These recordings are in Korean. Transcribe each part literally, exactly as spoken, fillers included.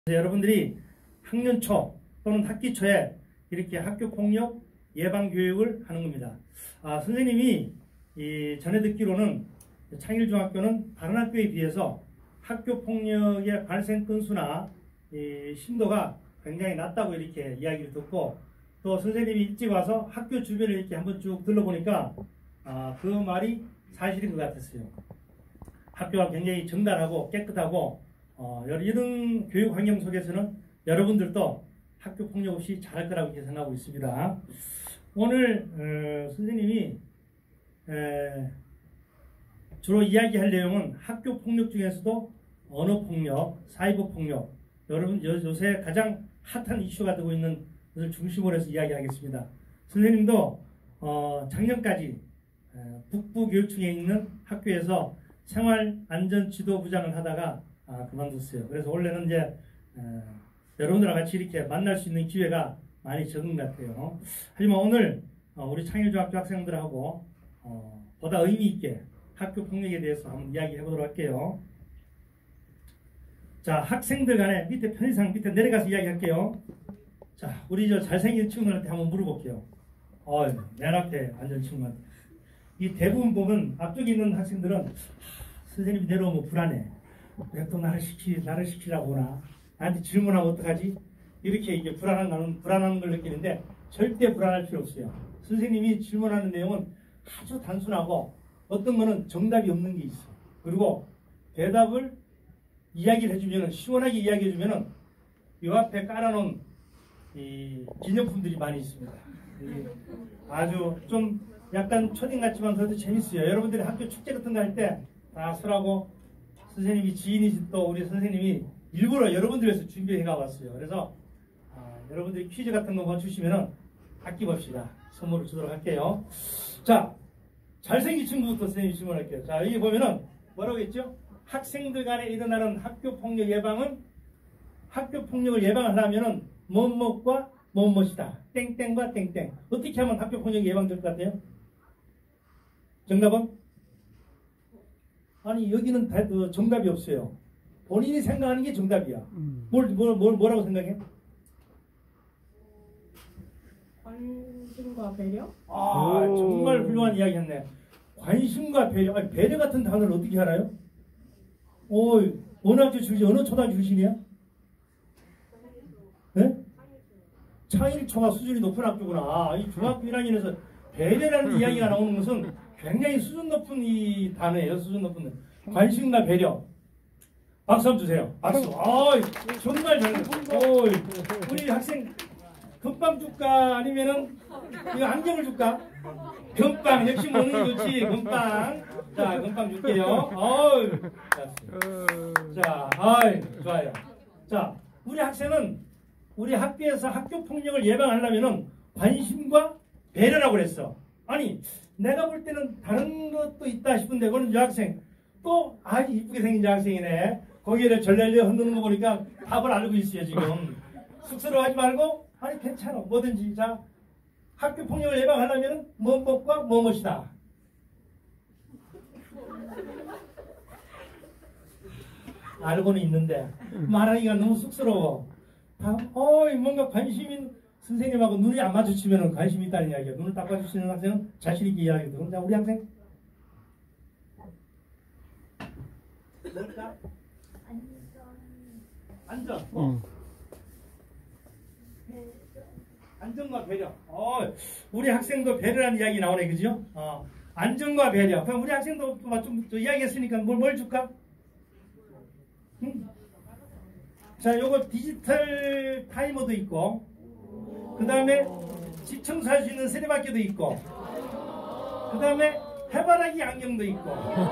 여러분들이 학년 초 또는 학기 초에 이렇게 학교 폭력 예방 교육을 하는 겁니다. 아, 선생님이 이 전에 듣기로는 창일중학교는 다른 학교에 비해서 학교 폭력의 발생 건수나 이 심도가 굉장히 낮다고 이렇게 이야기를 듣고, 또 선생님이 일찍 와서 학교 주변을 이렇게 한번 쭉 둘러보니까 아, 그 말이 사실인 것 같았어요. 학교가 굉장히 정갈하고 깨끗하고 어, 이런 교육 환경 속에서는 여러분들도 학교 폭력 없이 잘할 거라고 이렇게 생각하고 있습니다. 오늘 어, 선생님이 에, 주로 이야기할 내용은 학교 폭력 중에서도 언어 폭력, 사이버 폭력, 여러분 요, 요새 가장 핫한 이슈가 되고 있는 것을 중심으로 해서 이야기하겠습니다. 선생님도 어, 작년까지 에, 북부교육청에 있는 학교에서 생활안전지도부장을 하다가 아, 그만뒀어요. 그래서 원래는 이제 에, 여러분들과 같이 이렇게 만날 수 있는 기회가 많이 적은 것 같아요. 하지만 오늘 어, 우리 창일중학교 학생들하고 어, 보다 의미 있게 학교 폭력에 대해서 한번 이야기해 보도록 할게요. 자, 학생들 간에 밑에 편의상 밑에 내려가서 이야기할게요. 자, 우리 저 잘생긴 친구들한테 한번 물어볼게요. 어, 맨 앞에 앉은 친구한테. 이 대부분 보면 앞쪽에 있는 학생들은 하, 선생님이 내려오면 불안해. 왜 또 나를 시키, 나를 시키려고 오나? 나한테 질문하면 어떡하지? 이렇게 이제 불안한, 불안한 걸 느끼는데 절대 불안할 필요 없어요. 선생님이 질문하는 내용은 아주 단순하고 어떤 거는 정답이 없는 게 있어. 그리고 대답을 이야기를 해주면, 시원하게 이야기해주면 이 앞에 깔아놓은 이 기념품들이 많이 있습니다. 아주 좀 약간 초딩 같지만 그래도 재밌어요. 여러분들이 학교 축제 같은 거 할 때 다 서라고 선생님이 지인이신 또 우리 선생님이 일부러 여러분들 위해서 준비해 가 왔어요. 그래서 아, 여러분들이 퀴즈 같은 거 맞추시면은 아낌없이 선물을 주도록 할게요. 자, 잘생긴 친구부터 선생님이 질문할게요. 자, 여기 보면은 뭐라고 했죠? 학생들 간에 일어나는 학교 폭력 예방은, 학교 폭력을 예방하려면은 뭐뭐과 뭐뭐이다. 땡땡과 땡땡. 어떻게 하면 학교 폭력이 예방될 것 같아요? 정답은? 아니, 여기는 다, 어, 정답이 없어요. 본인이 생각하는 게 정답이야. 음. 뭘, 뭘, 뭘, 뭐라고 생각해? 관심과 배려? 아, 오. 정말 훌륭한 이야기 했네. 관심과 배려. 아니, 배려 같은 단어를 어떻게 알아요? 오, 어느 학교 출신, 어느 초등학교 출신이야? 네? 창일초가 수준이 높은 학교구나. 이 중학교 일 학년에서 배려라는 이야기가 나오는 것은 굉장히 수준 높은 이 단어예요. 수준 높은 관심과 배려. 박수 한번 주세요. 박수. 아, 정말 잘했어요. 우리 학생 금빵 줄까 아니면은 이거 안경을 줄까? 금빵. 역시 먹는 게 좋지. 금빵. 자, 금빵 줄게요. 어이. 자, 아이, 좋아요. 자, 우리 학생은 우리 학교에서 학교 폭력을 예방하려면은 관심과 배려라고 그랬어. 아니, 내가 볼 때는 다른 것도 있다 싶은데, 그건 여학생 또 아주 이쁘게 생긴 여학생이네. 거기를 절레절레 흔드는 거 보니까 답을 알고 있어요. 지금 쑥스러워하지 말고, 아니 괜찮아, 뭐든지. 자, 학교 폭력을 예방하려면 뭐뭐과 뭐뭐이다. 알고는 있는데 말하기가 너무 쑥스러워. 다, 어이, 뭔가 관심인 선생님하고 눈이 안 마주치면 관심이 있다는 이야기야. 눈을 딱 마주치는 학생은 자신있게 이야기하거든. 자, 우리 학생. 뭘까? 안전. 안전. 어. 안전과 배려. 어, 우리 학생도 배려라는 이야기 나오네, 그죠? 어, 안전과 배려. 그럼 우리 학생도 좀, 좀 이야기했으니까 뭘, 뭘 줄까? 응? 자, 요거 디지털 타이머도 있고, 그 다음에 집 청소할 수 있는 세례받기도 있고, 그 다음에 해바라기 안경도 있고,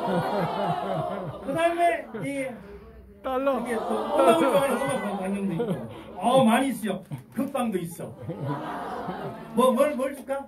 그 다음에 이 달러 이게 또 음악을 좋아하는 음악 안경도 있고, 어, 많이 있어요. 금빵도 있어. 뭐, 뭘, 뭘 줄까?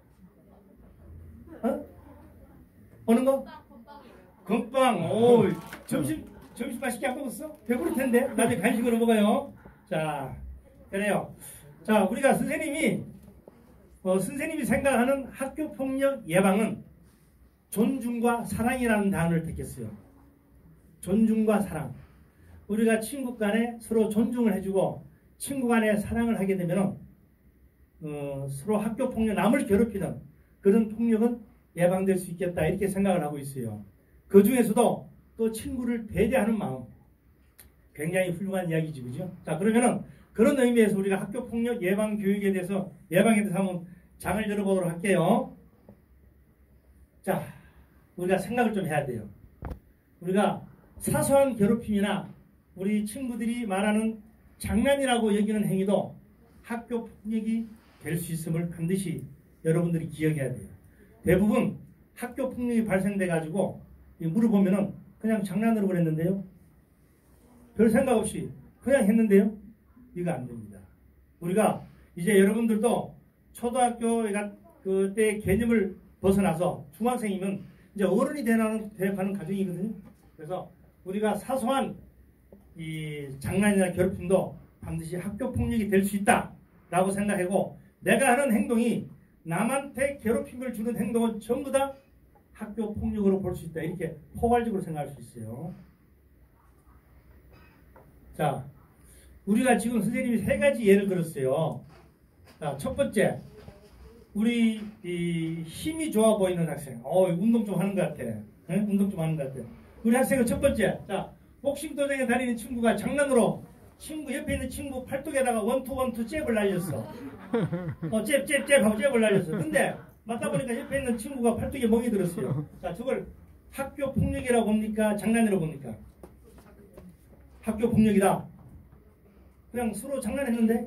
어? 어느 거? 금빵. 오, 점심 점심 맛있게 안 먹었어? 배부를 텐데. 나중에 간식으로 먹어요. 자, 그래요. 자, 우리가 선생님이 어, 선생님이 생각하는 학교 폭력 예방은 존중과 사랑이라는 단어를 택했어요. 존중과 사랑. 우리가 친구 간에 서로 존중을 해주고 친구 간에 사랑을 하게 되면 어, 서로 학교 폭력, 남을 괴롭히는 그런 폭력은 예방될 수 있겠다 이렇게 생각을 하고 있어요. 그 중에서도 또 친구를 배려하는 마음 굉장히 훌륭한 이야기지, 그죠? 자, 그러면은 그런 의미에서 우리가 학교 폭력 예방 교육에 대해서 예방에 대해서 한번 장을 열어보도록 할게요. 자, 우리가 생각을 좀 해야 돼요. 우리가 사소한 괴롭힘이나 우리 친구들이 말하는 장난이라고 여기는 행위도 학교 폭력이 될 수 있음을 반드시 여러분들이 기억해야 돼요. 대부분 학교 폭력이 발생돼 가지고 물어보면은 그냥 장난으로 그랬는데요. 별 생각 없이 그냥 했는데요. 이거 안 됩니다. 우리가 이제 여러분들도 초등학교 그때 개념을 벗어나서 중학생이면 이제 어른이 되는 되어가는 과정이거든요. 그래서 우리가 사소한 이 장난이나 괴롭힘도 반드시 학교 폭력이 될 수 있다라고 생각하고 내가 하는 행동이 남한테 괴롭힘을 주는 행동은 전부 다 학교 폭력으로 볼 수 있다. 이렇게 포괄적으로 생각할 수 있어요. 자, 우리가 지금 선생님이 세 가지 예를 들었어요. 자, 첫 번째, 우리 이 힘이 좋아 보이는 학생. 어, 운동 좀 하는 것 같아. 응? 운동 좀 하는 것 같아. 우리 학생은 첫 번째, 자, 복싱 도장에 다니는 친구가 장난으로 친구 옆에 있는 친구 팔뚝에다가 원투 원투 잽을 날렸어. 어, 잽, 잽, 잽 하고 잽을 날렸어. 근데 맞다 보니까 옆에 있는 친구가 팔뚝에 멍이 들었어요. 자, 저걸 학교 폭력이라고 봅니까? 장난이라고 봅니까? 학교 폭력이다. 그냥 서로 장난했는데?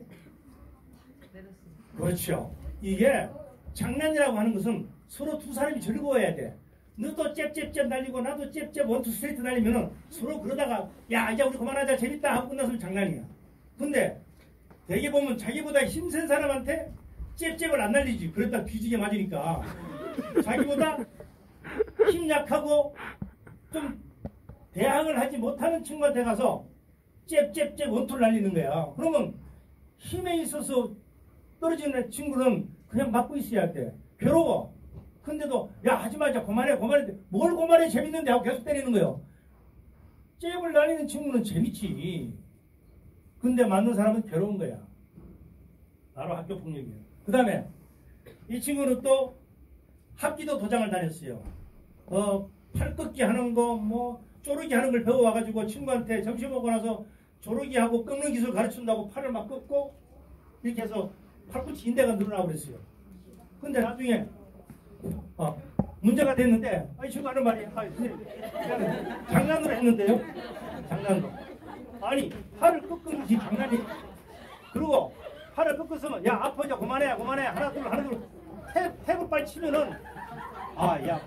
그렇죠. 이게 장난이라고 하는 것은 서로 두 사람이 즐거워야 돼. 너도 잽잽잽 날리고 나도 잽잽 원투 스트레이트 날리면은 서로 그러다가 야 이제 우리 그만하자 재밌다 하고 끝났으면 장난이야. 근데 대개 보면 자기보다 힘센 사람한테 잽잽을 안 날리지. 그랬다 뒤지게 맞으니까. 자기보다 힘 약하고 좀 대항을 하지 못하는 친구한테 가서 잽잽잽 원투를 날리는 거야. 그러면 힘에 있어서 떨어지는 친구는 그냥 맞고 있어야 돼. 괴로워. 근데도 야 하지 말자 그만해 그만해 뭘 그만해 재밌는데 하고 계속 때리는 거예요. 잽을 날리는 친구는 재밌지. 근데 맞는 사람은 괴로운 거야. 바로 학교 폭력이에요. 그 다음에 이 친구는 또 합기도 도장을 다녔어요. 어, 팔 꺾기 하는 거 뭐 쪼르기 하는 걸 배워와가지고 친구한테 점심 먹고 나서 조르기 하고 꺾는 기술 가르친다고 팔을 막 꺾고 이렇게 해서 팔꿈치 인대가 늘어나고 그랬어요. 근데 나중에 어, 문제가 됐는데 아이 친구 하는 말이 아, 장난으로 했는데요. 장난으로. 아니 팔을 꺾은 것이 장난이. 그리고 팔을 꺾었으면 야 아파져 그만해 그만해 하나 둘 하나 둘 탭, 탭을 빨리 치면은 아야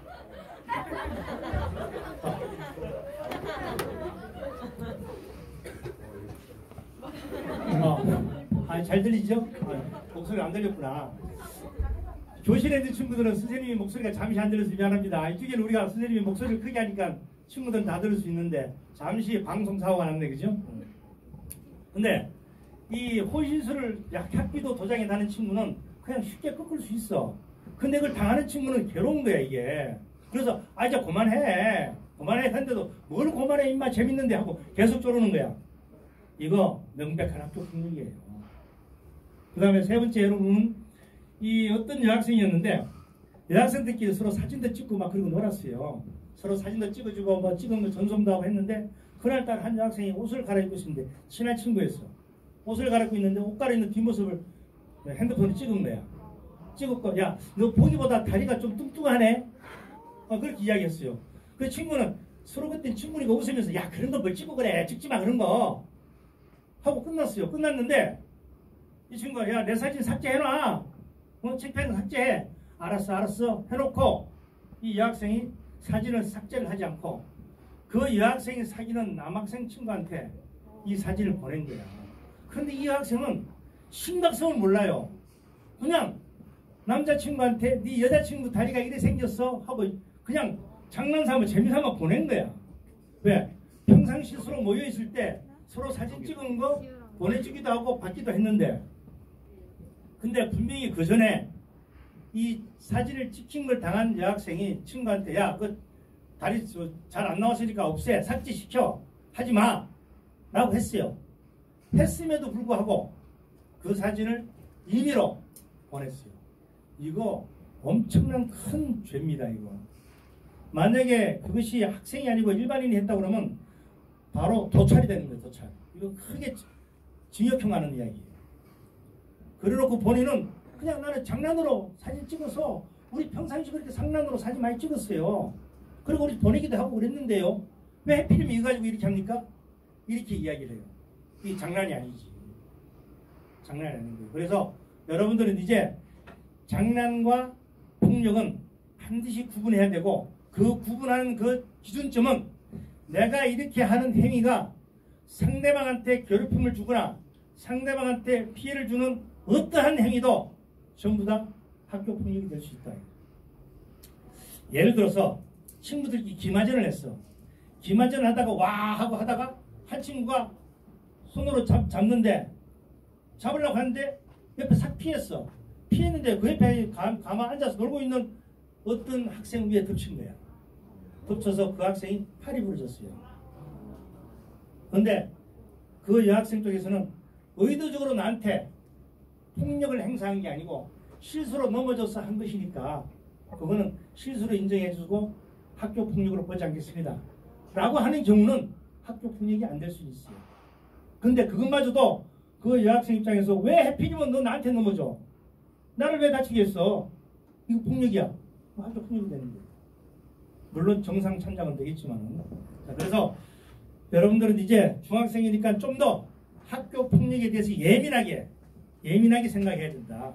어. 아, 잘 들리죠? 아, 목소리가 안 들렸구나. 교실에 있는 친구들은 선생님이 목소리가 잠시 안 들려서 미안합니다. 이쪽에는 우리가 선생님이 목소리를 크게 하니까 친구들은 다 들을 수 있는데 잠시 방송 사고가 났네, 그죠? 근데 이 호신술을 학기도 도장에 다는 친구는 그냥 쉽게 꺾을 수 있어. 근데 그걸 당하는 친구는 괴로운 거야, 이게. 그래서 아 이제 그만해 그만해 했는데도 뭘 그만해 임마 재밌는데 하고 계속 쪼르는 거야. 이거 명백한 학교 폭력이에요. 그 다음에 세 번째 여러분은 이 어떤 여학생이었는데 여학생들끼리 서로 사진도 찍고 막 그러고 놀았어요. 서로 사진도 찍어주고 뭐 찍은 거 전송도 하고 했는데 그날따라 한 여학생이 옷을 갈아입고 있었는데 친한 친구였어. 옷을 갈아입고 있는데 옷 갈아입는 뒷모습을 핸드폰으로 찍은 거야. 찍었고 야 너 보기보다 다리가 좀 뚱뚱하네. 어, 그렇게 이야기했어요. 그 친구는 서로 그때 친구니까 웃으면서 야 그런 거 뭘 찍고 그래 찍지 마 그런 거 하고 끝났어요. 끝났는데 이 친구가 야 내 사진 삭제해놔. 어, 책패는 삭제해. 알았어 알았어 해놓고 이 여학생이 사진을 삭제를 하지 않고 그 여학생이 사귀는 남학생 친구한테 이 사진을 보낸 거야. 그런데 이 여학생은 심각성을 몰라요. 그냥 남자친구한테 네 여자친구 다리가 이래 생겼어 하고 그냥 장난삼아 재미삼아 보낸 거야. 왜? 평상시 서로 모여있을 때 서로 사진 찍은 거 보내주기도 하고 받기도 했는데 근데 분명히 그 전에 이 사진을 찍힌 걸 당한 여학생이 친구한테 야 그 다리 잘 안 나왔으니까 없애 삭제시켜 하지마 라고 했어요. 했음에도 불구하고 그 사진을 임의로 보냈어요. 이거 엄청난 큰 죄입니다. 이거. 만약에 그것이 학생이 아니고 일반인이 했다고 그러면 바로 도찰이 되는 거예요. 도찰. 이거 크게 징역형하는 이야기예요. 그래놓고 본인은 그냥 나는 장난으로 사진 찍어서 우리 평상시 그렇게 장난으로 사진 많이 찍었어요. 그리고 우리 보내기도 하고 그랬는데요. 왜 해필이면 이거 가지고 이렇게 합니까? 이렇게 이야기를 해요. 이게 장난이 아니지. 장난이 아닌 거예요. 그래서 여러분들은 이제 장난과 폭력은 반드시 구분해야 되고 그 구분하는 그 기준점은 내가 이렇게 하는 행위가 상대방한테 괴롭힘을 주거나 상대방한테 피해를 주는 어떠한 행위도 전부 다 학교 폭력이 될 수 있다. 예를 들어서 친구들끼리 기마전을 했어. 기마전을 하다가 와 하고 하다가 한 친구가 손으로 잡, 잡는데 잡으려고 하는데 옆에 싹 피했어. 피했는데 그 옆에 가, 가만 앉아서 놀고 있는 어떤 학생 위에 덮친 거야. 덮쳐서 그 학생이 팔이 부러졌어요. 그런데 그 여학생 쪽에서는 의도적으로 나한테 폭력을 행사한 게 아니고 실수로 넘어져서 한 것이니까 그거는 실수로 인정해주고 학교 폭력으로 보지 않겠습니다. 라고 하는 경우는 학교 폭력이 안 될 수 있어요. 근데 그것마저도 그 여학생 입장에서 왜 해필이면 너 나한테 넘어져? 나를 왜 다치게 했어? 이거 폭력이야. 학교 폭력이 되는 거예요. 물론 정상 참작은 되겠지만. 자, 그래서 여러분들은 이제 중학생이니까 좀 더 학교 폭력에 대해서 예민하게 예민하게 생각해야 된다.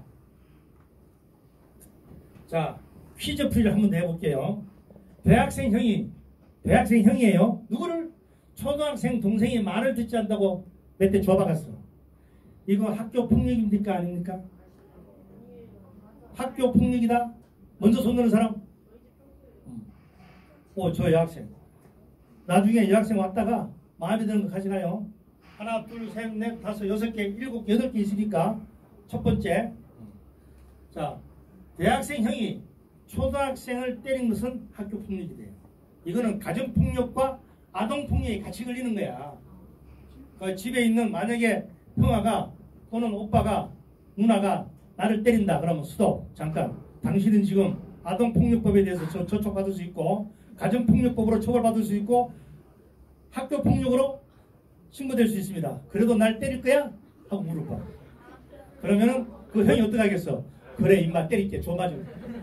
자, 퀴즈 풀이를 한번 더 해볼게요. 대학생 형이 대학생 형이에요. 누구를? 초등학생 동생이 말을 듣지 않다고 몇 대 줘박았어. 이거 학교 폭력입니까 아닙니까? 학교 폭력이다. 먼저 손 드는 사람? 오, 저 여학생. 나중에 여학생 왔다가 마음에 드는 거 가져가요. 하나, 둘, 셋, 넷, 다섯, 여섯 개, 일곱, 여덟 개 있으니까 첫 번째. 자, 대학생 형이 초등학생을 때린 것은 학교 폭력이 돼요. 이거는 가정폭력과 아동폭력이 같이 걸리는 거야. 그 집에 있는 만약에 형아가 또는 오빠가 누나가 나를 때린다 그러면 수도 잠깐 당신은 지금 아동폭력법에 대해서 저, 저촉받을 수 있고 가정폭력법으로 처벌받을 수 있고 학교폭력으로 신고될 수 있습니다. 그래도 날 때릴 거야? 하고 물어봐. 그러면은 그 형이 어떻게 하겠어? 그래 임마 때릴게 줘 맞아.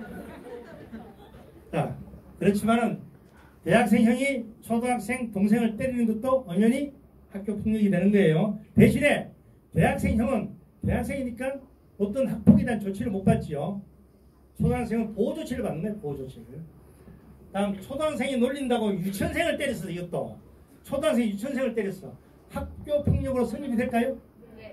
자, 그렇지만은 대학생 형이 초등학생 동생을 때리는 것도 엄연히 학교 폭력이 되는 거예요. 대신에 대학생 형은 대학생이니까 어떤 학폭에 대한 조치를 못 받지요. 초등학생은 보호 조치를 받는 거예요. 보호 조치를. 다음 초등학생이 놀린다고 유치원생을 때렸어. 이것도 초등학생이 유치원생을 때렸어. 학교 폭력으로 성립이 될까요? 네.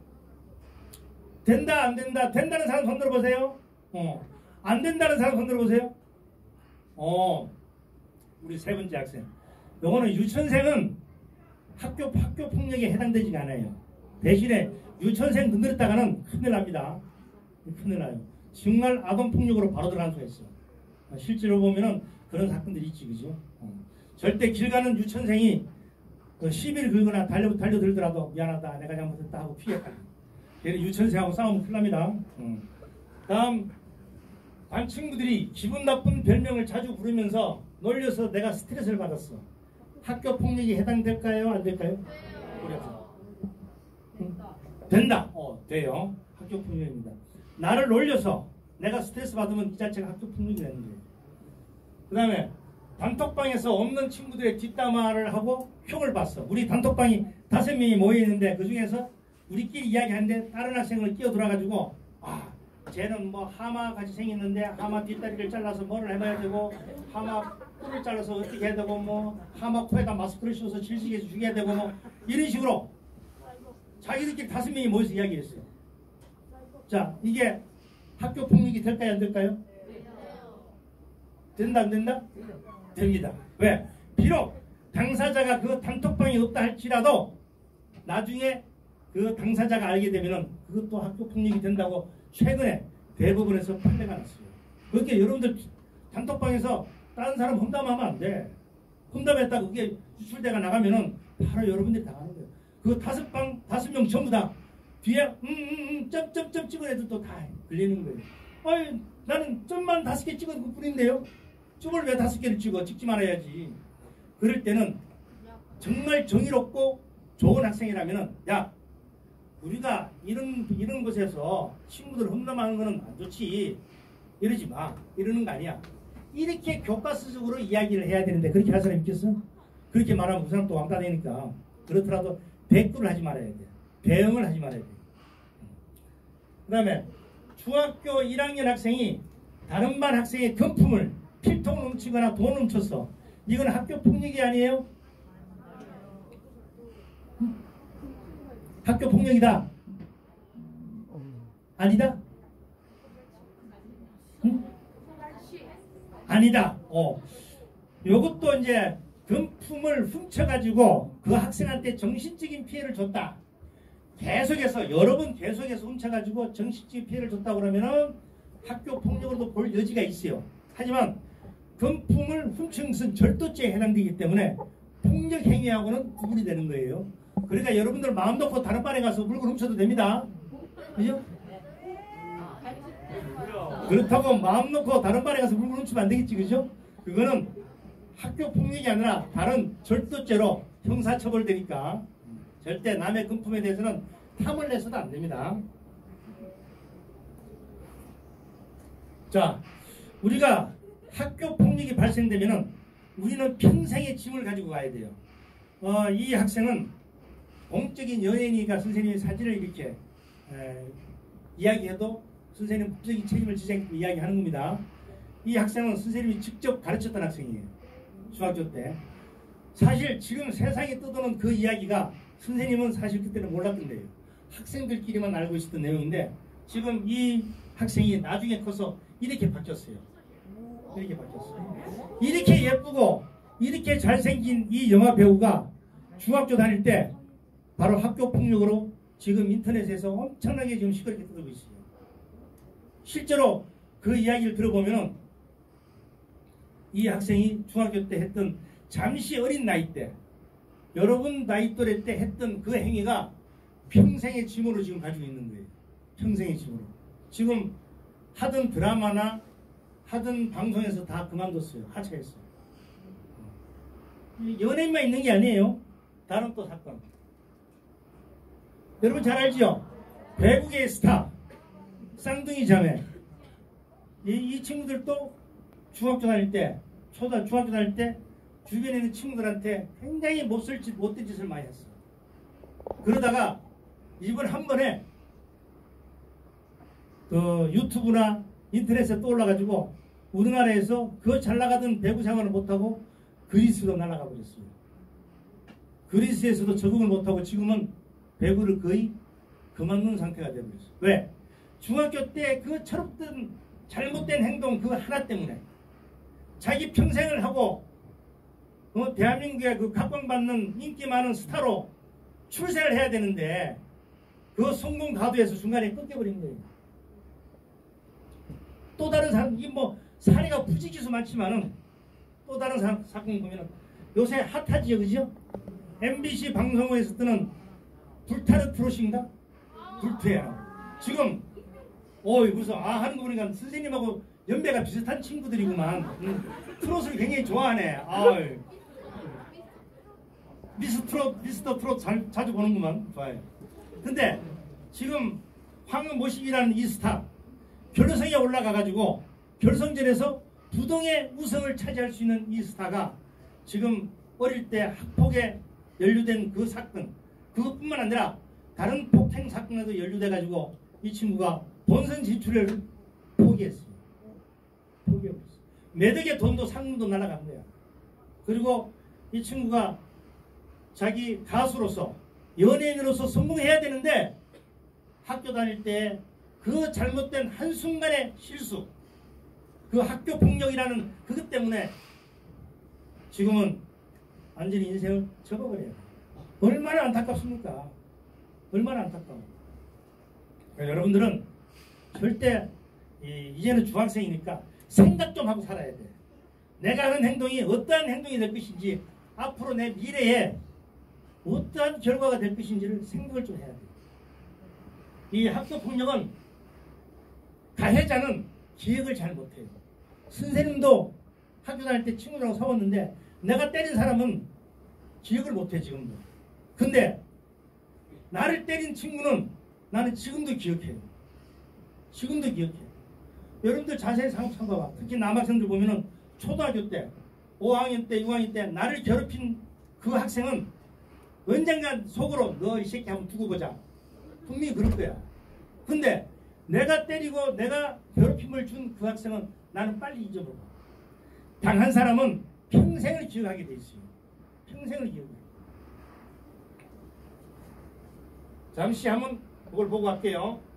된다 안 된다. 된다는 사람 손 들어보세요. 어. 안 된다는 사람 손 들어보세요. 어. 우리 세 번째 학생. 요거는 유치원생은 학교 학교 폭력에 해당되지 않아요. 대신에 유치원생 건드렸다가는 큰일 납니다. 큰일 나요. 정말 아동폭력으로 바로 들어갈 수가 있어. 실제로 보면은 그런 사건들이 있지, 그죠? 어. 절대 길 가는 유치원생이 그 시비를 걸거나 달려, 달려들더라도 미안하다, 내가 잘못했다 하고 피해가. 얘는 유치원생하고 싸우면 큰일 납니다. 어. 다음, 반 친구들이 기분 나쁜 별명을 자주 부르면서 놀려서 내가 스트레스를 받았어. 학교 폭력이 해당될까요? 안 될까요? 그래서. 응? 된다. 어, 돼요. 학교 폭력입니다. 나를 놀려서 내가 스트레스 받으면 이 자체가 학교 폭력이 되는 거예요. 그 다음에 단톡방에서 없는 친구들의 뒷담화를 하고 흉을 봤어. 우리 단톡방이 다섯 명이 모여있는데 그 중에서 우리끼리 이야기하는데 다른 학생을 끼어들어가지고 아 쟤는 뭐 하마같이 생겼는데 하마 뒷다리를 잘라서 뭐를 해봐야 되고 하마 뿔을 잘라서 어떻게 해야 되고 뭐 하마 코에다 마스크를 씌워서 질식해서 죽여야 되고 뭐 이런 식으로 자기들끼리 다섯 명이 모여서 이야기했어요. 자, 이게 학교 폭력이 될까요? 안 될까요? 된다 안 된다? 됩니다. 왜? 비록 당사자가 그 단톡방이 없다 할지라도 나중에 그 당사자가 알게 되면은 그것도 학교 폭력이 된다고 최근에 대법원에서 판례가 났어요. 그렇게 여러분들 단톡방에서 다른 사람 험담하면 안 돼. 험담했다가 그게 유출대가 나가면은 바로 여러분들이 당하는 거예요. 그 다섯 방 다섯 명 전부 다 뒤에 음음음 점점점 찍은 애들도 다 걸리는 거예요. 아니 나는 점만 다섯 개 찍은 그 뿐인데요. 점을 왜 다섯 개를 찍어? 찍지 말아야지. 그럴 때는 정말 정의롭고 좋은 학생이라면은 야 우리가 이런 이런 곳에서 친구들 험담하는 거는 안 좋지. 이러지 마. 이러는 거 아니야. 이렇게 교과서적으로 이야기를 해야 되는데 그렇게 할 사람 있겠어? 그렇게 말하면 그 사람 또 왕따 되니까. 그렇더라도 대꾸를 하지 말아야 돼. 대응을 하지 말아야 돼. 그 다음에 중학교 일 학년 학생이 다른 반 학생의 금품을 필통 훔치거나 돈 훔쳤어. 이건 학교 폭력이 아니에요? 학교 폭력이다. 아니다? 응? 아니다. 어. 요것도 이제 금품을 훔쳐가지고 그 학생한테 정신적인 피해를 줬다. 계속해서 여러 번 계속해서 훔쳐가지고 정신적인 피해를 줬다고 그러면은 학교 폭력으로도 볼 여지가 있어요. 하지만 금품을 훔친 것은 절도죄에 해당되기 때문에 폭력 행위하고는 구분이 되는 거예요. 그러니까 여러분들 마음 놓고 다른 반에 가서 물건 훔쳐도 됩니다. 그죠? 그렇다고 마음 놓고 다른 반에 가서 물건 훔치면 안 되겠지, 그죠? 그거는 학교 폭력이 아니라 다른 절도죄로 형사처벌되니까 절대 남의 금품에 대해서는 탐을 내서도 안 됩니다. 자, 우리가 학교 폭력이 발생되면은 우리는 평생의 짐을 가지고 가야 돼요. 어, 이 학생은 공적인 연예인이니까 선생님이 사진을 이렇게 에, 이야기해도 선생님은 법적인 책임을 지자고 이야기하는 겁니다. 이 학생은 선생님이 직접 가르쳤던 학생이에요. 중학교 때. 사실 지금 세상에 떠도는 그 이야기가 선생님은 사실 그때는 몰랐던 거예요. 학생들끼리만 알고 있었던 내용인데 지금 이 학생이 나중에 커서 이렇게 바뀌었어요. 이렇게 바뀌었어요. 이렇게 예쁘고 이렇게 잘생긴 이 영화 배우가 중학교 다닐 때 바로 학교 폭력으로 지금 인터넷에서 엄청나게 지금 시끄럽게 떠들고 있어요. 실제로 그 이야기를 들어보면 이 학생이 중학교 때 했던 잠시 어린 나이 때 여러분 나이 또래 때 했던 그 행위가 평생의 짐으로 지금 가지고 있는 거예요. 평생의 짐으로. 지금 하던 드라마나 하던 방송에서 다 그만뒀어요. 하차했어요. 연예인만 있는 게 아니에요. 다른 또 사건. 여러분 잘 알죠? 배구계의 스타 쌍둥이 자매. 이, 이 친구들도 중학교 다닐 때, 초등 중학교 다닐 때 주변에 있는 친구들한테 굉장히 못쓸 짓, 못된 짓을 많이 했어. 그러다가 이번 한 번에 그 유튜브나 인터넷에 또 올라가지고 우리나라에서 그 잘 나가던 배구 생활을 못하고 그리스로 날아가 버렸어요. 그리스에서도 적응을 못하고 지금은 배구를 거의 그만둔 상태가 되어버렸어요. 왜? 중학교 때 그 철없던 잘못된 행동 그 하나 때문에 자기 평생을 하고 어, 대한민국의 그 각광받는 인기 많은 스타로 출세를 해야 되는데 그 성공 가도에서 중간에 꺾여버린 거예요. 또 다른 사람, 이게 뭐 사례가 부지기수 많지만은 또 다른 사, 사건 보면은 요새 핫하지요, 그죠? 엠비씨 방송국에서 뜨는 불타는 트롯인가? 불퇴야. 지금 어이 무슨 아 하는 거 보니까 선생님하고 연배가 비슷한 친구들이구만. 음, 트롯을 굉장히 좋아하네. 아이. 미스 트롯, 미스터 트롯 잘, 자주 보는구만. 좋아요. 근데 지금 황모식이라는 이 스타 결승에 올라가가지고 결승전에서 부동의 우승을 차지할 수 있는 이 스타가 지금 어릴 때 학폭에 연루된 그 사건 그것뿐만 아니라 다른 폭행 사건에도 연루돼가지고 이 친구가 본선 진출을 포기했어요. 포기해버렸어요. 매덕의 돈도 상금도 날아간 거야. 그리고 이 친구가 자기 가수로서 연예인으로서 성공해야 되는데 학교 다닐 때 그 잘못된 한순간의 실수 그 학교 폭력이라는 그것 때문에 지금은 완전히 인생을 접어버려요. 얼마나 안타깝습니까? 얼마나 안타까워. 그러니까 여러분들은 절대 이, 이제는 중학생이니까 생각 좀 하고 살아야 돼. 내가 하는 행동이 어떠한 행동이 될 것인지 앞으로 내 미래에 어떠한 결과가 될 것인지를 생각을 좀 해야 돼요. 이 학교폭력은 가해자는 기억을 잘 못해요. 선생님도 학교 다닐 때 친구들하고 싸웠는데 내가 때린 사람은 기억을 못해 지금도. 근데 나를 때린 친구는 나는 지금도 기억해요. 지금도 기억해요. 여러분들 자세히 생각해봐. 특히 남학생들 보면은 초등학교 때 오 학년 때 육 학년 때 나를 괴롭힌 그 학생은 언젠간 속으로 너 이 새끼 한번 두고 보자. 분명히 그럴 거야. 근데 내가 때리고 내가 괴롭힘을 준 그 학생은 나는 빨리 잊어버려. 당한 사람은 평생을 기억하게 돼 있어요. 평생을 기억해. 잠시 한번 그걸 보고 갈게요.